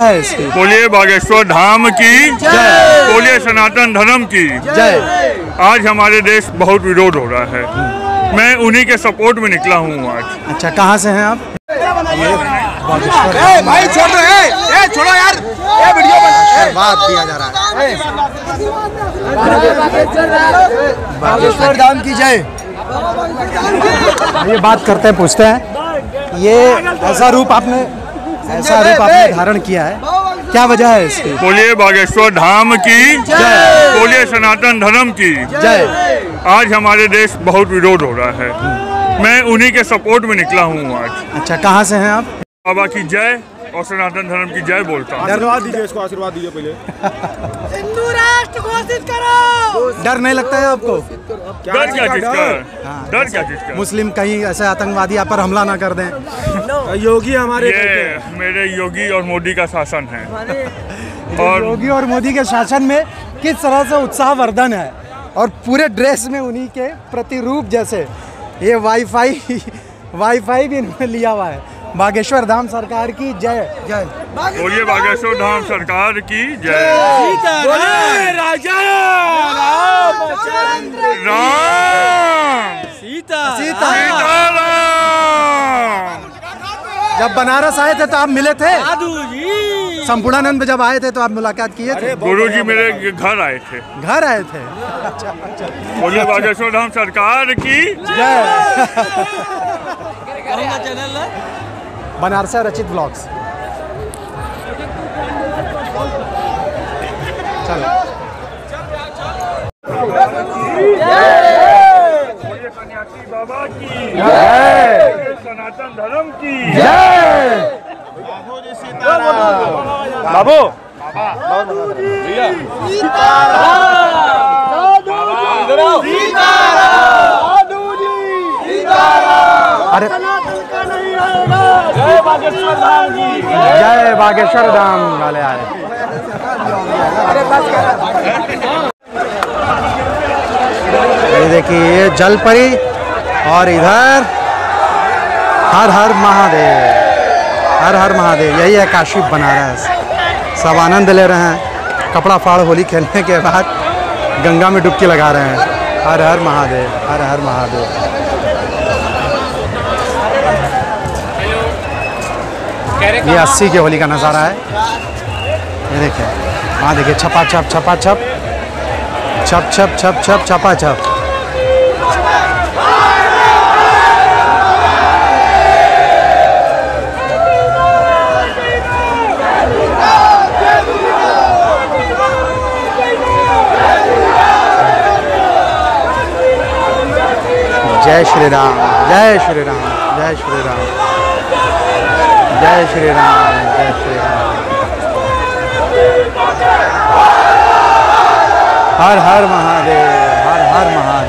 बोलिए बागेश्वर धाम की जय, बोलिए सनातन धर्म की जय। आज हमारे देश बहुत विरोध हो रहा है, मैं उन्हीं के सपोर्ट में निकला हूँ आज। अच्छा, कहाँ से हैं आप? भाई छोड़ो यार, वीडियो आशीर्वाद दिया जा रहा है। बागेश्वर धाम की जय। ये बात करते हैं, पूछते हैं, ये ऐसा रूप आपने धारण किया है, क्या वजह है इसकी? बोलिए बागेश्वर धाम की जय, बोलिए सनातन धर्म की जय। आज हमारे देश बहुत विरोध हो रहा है, मैं उन्हीं के सपोर्ट में निकला हूँ आज। अच्छा, कहाँ से हैं आप? बाबा की जय और सनातन धर्म की जय बोलता हूँ। धन्यवाद दीजिए, इसको आशीर्वाद दीजिए पहले। हिंदू राष्ट्र घोषित करो। डर नहीं लगता है आपको? डर क्या चीज का? डर क्या चीज का? मुस्लिम कहीं ऐसे आतंकवादी आप पर हमला ना कर दें। योगी हमारे ये मेरे योगी और मोदी का शासन है। और योगी और मोदी के शासन में किस तरह से उत्साहवर्धन है, और पूरे ड्रेस में उन्हीं के प्रतिरूप जैसे। ये वाईफाई भी इन्होंने लिया हुआ है। बागेश्वर धाम सरकार की जय जय। बोलिए बागेश्वर धाम सरकार की जय। राजा राम सीता। राम। जब बनारस आए थे तो आप मिले थे? संपूर्णानंद जब आए थे तो आप मुलाकात किए थे? गुरुजी मेरे घर आए थे। घर आए थे? बोलिए बागेश्वर धाम सरकार की जय। बनारसा रचित ब्लॉग्स। चलो। बोलिए सन्यासी बाबा की जय, सनातन धर्म की जय। बाबू अरे जय बागेश्वर धाम की जय, बागेश्वर धाम वाले आए। ये देखिए, ये जलपरी, और इधर हर हर महादेव, हर हर महादेव। यही है काशी बनारस। सब आनंद ले रहे हैं, कपड़ा फाड़ होली खेलने के बाद गंगा में डुबकी लगा रहे हैं। हर हर महादेव, हर हर महादेव। ये 80 की होली का नज़ारा है। ये देखिए, वहाँ देखिए, छपा छप छपा छप छप छप छप छप छपा छप। जय श्री राम, जय श्री राम, जय श्री राम, जय श्री राम, जय श्री राम। हर हर महादेव, हर हर महादेव।